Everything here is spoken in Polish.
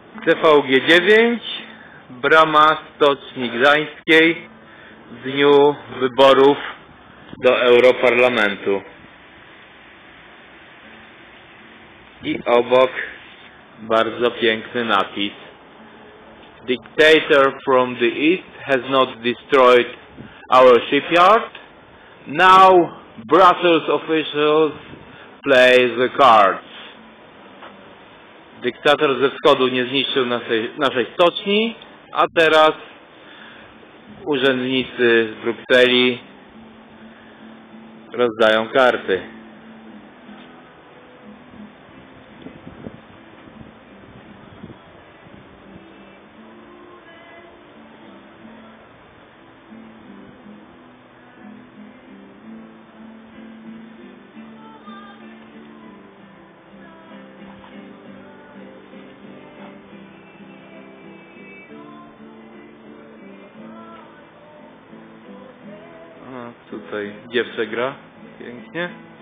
TVG9, brama Stoczni Gdańskiej w dniu wyborów do Europarlamentu. I obok bardzo piękny napis: Dictator from the East has not destroyed our shipyard. Now Brussels officials play the cards. Dyktator ze wschodu nie zniszczył naszej stoczni, a teraz urzędnicy z Brukseli rozdają karty. A tutaj dziewczę gra pięknie.